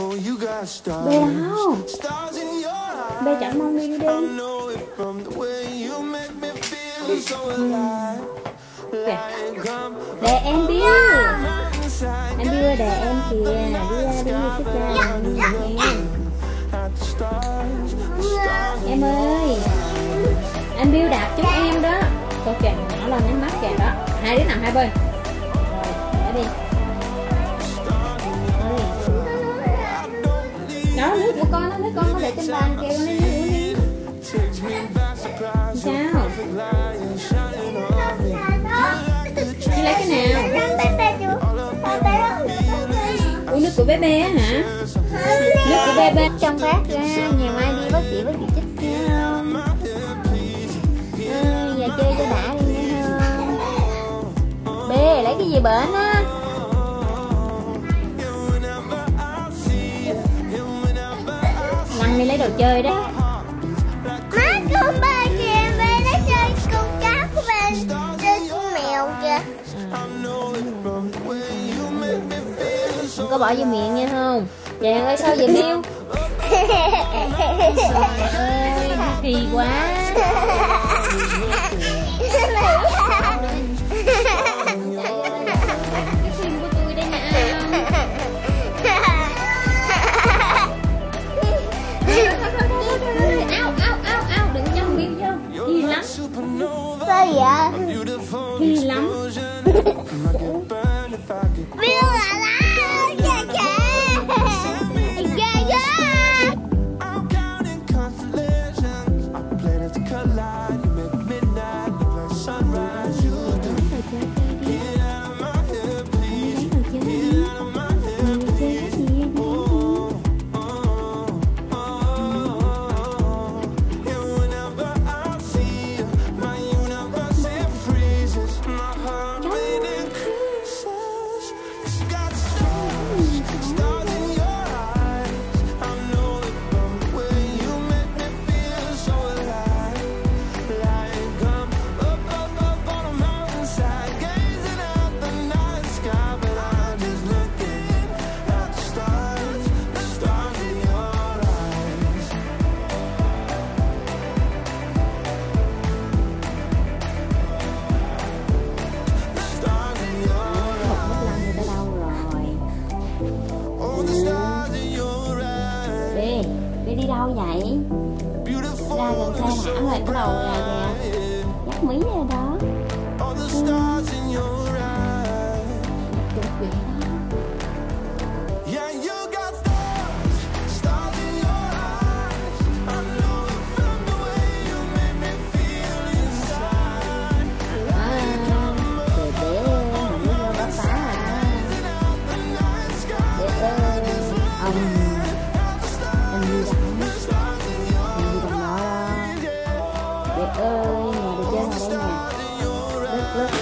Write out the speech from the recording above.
Bê đâu? Bê chẳng mong đi đi. Kìa. Để em Bill. Em Bill ơi, để em kìa. Đi ra sức ra. Em ơi. Em Bill đạp chúng em đó. Cô kìa, nó lên nhắm mắt kìa đó. Hai đứa nằm hai bên. Rồi, để đi. Đó, nước của con đó, nước con có để trên bàn kìa, con lấy nước uống đi. Sao? Chị lấy cái nào? Uống nước của bé bé hả? Nước của bé bé trong bát ra, ngày mai đi bác sĩ chích nha không? Giờ chơi cho đã đi nha không? Bê, lấy cái gì bệnh á? Lăn đi lấy đồ chơi đó. Má con ba kìa, bé lấy chơi con cá của bé, chơi con mèo kìa. Không có bỏ vô miệng nha không? Chàng ơi sao vậy Bill? Trời ơi, kỳ quá. Cái phim của tôi đây nè. Ao, đừng cho Bill vô. Kỳ lắm. Sao vậy? Kỳ lắm. Bill là lá. Đi đâu vậy? Ra gần xe thảm rồi, cái đầu kìa. Dắt mí rồi đó. Ơi, nhà đi chơi ngoài đây nè. Lớp